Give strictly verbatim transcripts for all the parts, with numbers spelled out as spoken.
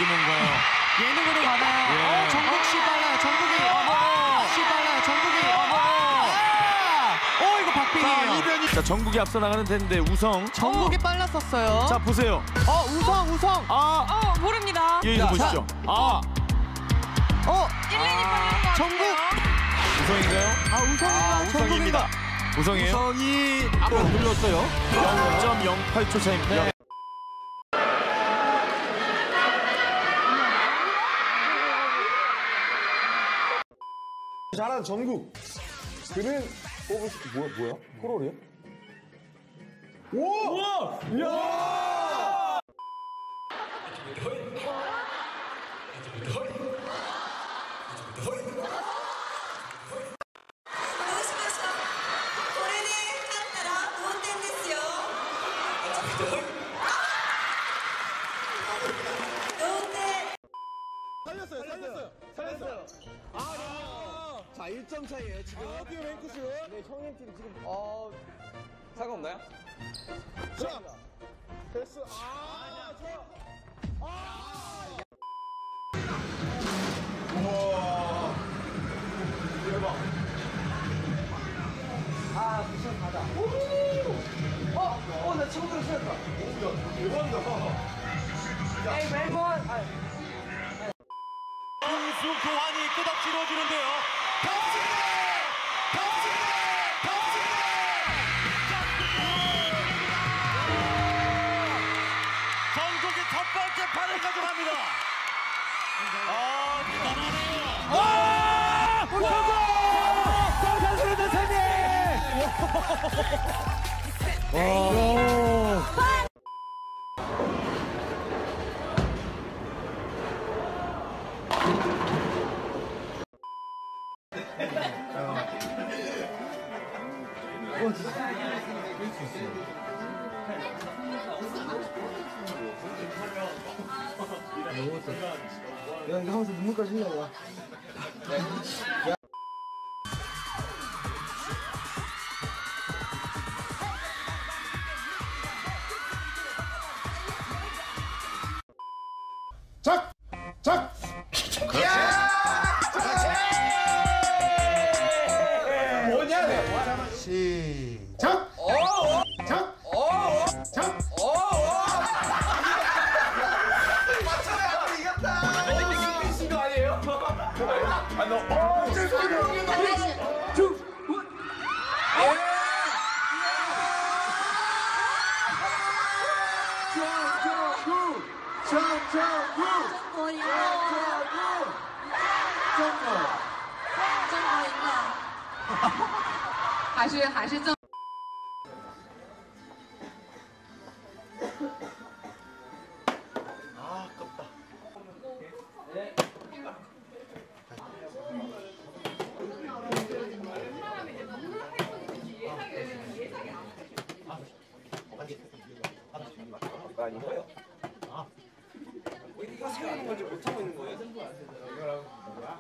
이게 뭔가요? 예능으로 가나요? 예. 어, 정국 씨 빨라요. 정국이. 어머. 씨 빨라요. 정국이. 어머. 아! 어, 이거 박빙이에요. 자, 이변이. 자, 정국이 앞서 나가는 텐데 우성. 정국이 빨랐었어요. 자, 보세요. 어, 우성, 우성. 아. 어, 모릅니다. 여기서 보시죠. 아. 어. 일렌이 빨린 것 같아요. 정국. 우성인가요? 아, 우성인가? 아, 우성입니다. 우성이에요? 우성이 앞으로 눌렀어요. 영 점 영팔 초 차입니다. 네. 잘하는 정국. 그는 뽑을 수 뭐야 뭐야? 코롤이야? 오! 우와! 이야! 살렸어요, 살렸어요, 살렸어요. 아, 자, 일 점 차이에요, 지금. 아, 뛰어 랭크슛. 네, 형님 팀 지금, 어, 상관없나요? 자, 됐어. 아, 좋아. 아! 우와. 대박. 아, 미션 가자. 오! 어, 어, 나 친구들 시작했다. 오, 야, 대박이다. 에이, 멜본. 공수 교환이 끝없이 이루어지는데요. ገብ습니다! ገብ습니다! ገብ습니다! 전국의 첫 번째 판을 가져갑니다. 아, 대단하네요. 아! 성공! 성산수의 대세님! 와. 야, 이거 하면서 눈물까지 흘려, 야. 작! 작! 뭐냐? 시작! 작! 작! 맞춰야 이겼다! 너무 스피신 거 아니에요? 아, 너, 어, 저, 저, 저, 还是还是正。 아, 아깝다. 네. 아닌 거예요? 아. 이거 세우는 건지 못하고 있는 거예요? 이거랑 뭐야?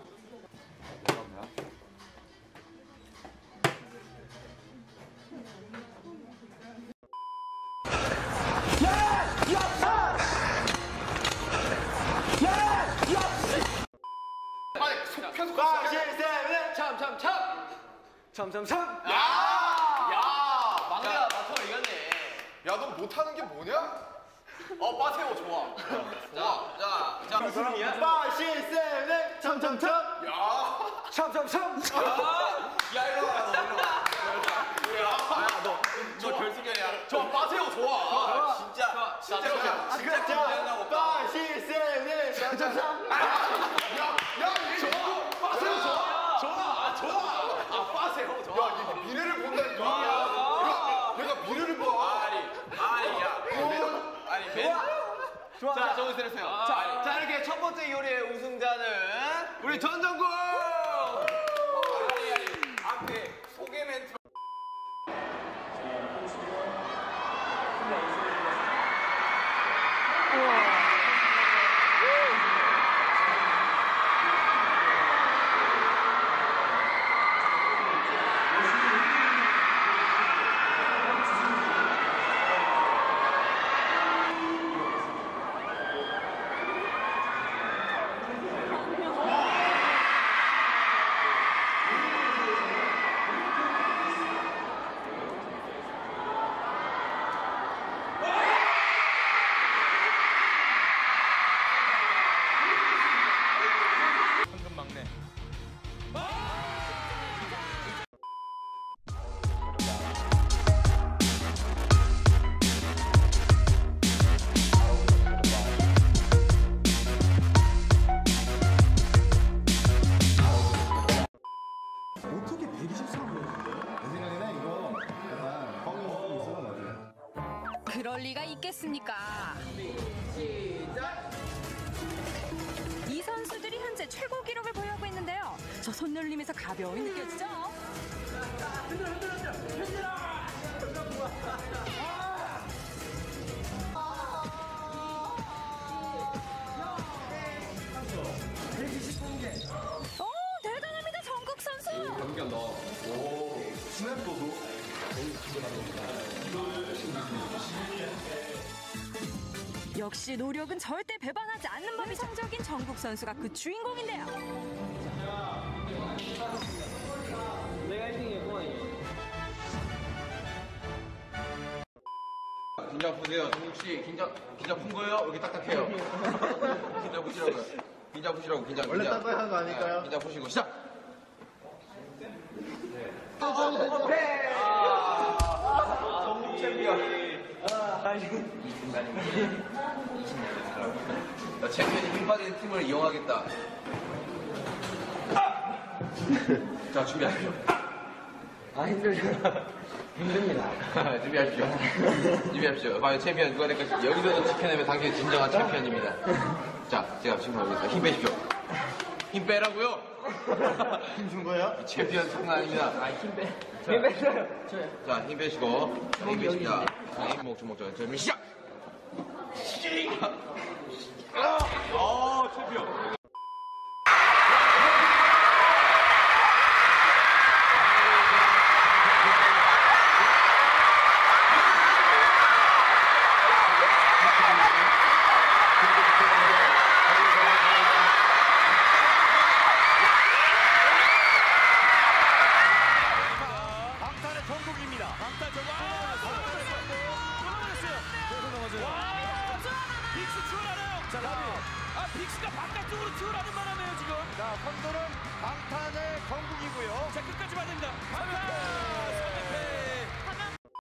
참참참! 야! 야! 막내야, 마토가 이겼네. 야, 너 못하는 게 뭐냐? 어, 빠세요, 좋아. 좋아. 자, 자, 무슨 일이야? 빠시세네 참참참! 야! 참참참! 야, 이리 와, 너, 이리 와. 야, 너, 저 결승전이야. 저 빠세요, 좋아. 진짜, 진짜 좋아. 지금 자, 빠시세네 참참참! 야, 야, 얘 좋아. 빠세요, 좋아. 좋아, 아, 좋아. 아, 빠세요, 좋아. 야, 이게 미래를 본다니까. 야, 내가 미래를 봐. 아니, 아니, 야. 아니, 맨. 좋아. 자, 저기 들으세요. 자, 자, 이렇게 첫 번째 요리의 우승자는 우리 전정국! 아니, 아니, 앞에 소개 멘트. 그럴 리가 있겠습니까? 이 선수들이 현재 최고 기록을 보유하고 있는데요. 저 손놀림에서 가벼움이 느껴지죠? 오, 대단합니다, 정국 선수. 경기한다. 오, 스냅도도. 역시 노력은 절대 배반하지 않는 법이 성적인 정국 선수가 그 주인공인데요. 내가 일 등이고. 긴장 푸세요. 정국 씨, 긴장 긴장 푼 거예요? 여기 딱딱해요. 긴장 푸시라고요. 긴장 푸시라고 긴장. 원래 긴장. 딱딱한 거 아닐까요? 네, 긴장 푸시고 시작. 정국 챔피언. 나 챔피언이 힘 빠진 팀을 이용하겠다. 자, 준비하십시오. 아 힘들죠. 힘듭니다. 준비하십시오. 준비하십시오. 과연 챔피언 누가 될까? 여기서도 지켜내면 당신이 진정한 챔피언입니다. 자, 제가 질문하겠습니다. 힘 빼십시오. 힘 빼라고요? 힘 준 거예요? 이 챔피언 장난 아닙니다. 아 힘 빼. 힘 뺐어요. 저요. 자, 힘 빼시고. 힘 빼십니다. 자, 힘 목줄 목줄. 준비 시작! 아, 챔피언. 방탄의 정국입니다. 방탄 정국. 아, 방탄의 정국. 넘어졌어요. 계속 넘어져요. 와, 빅스 추월하나요? 자, 라비. 아, 빅스가 바깥쪽으로 추월하는 바람이에요, 지금. 자, 선두는 방탄의 정국이고요. 자, 끝까지 봐야 됩니다. 방탄.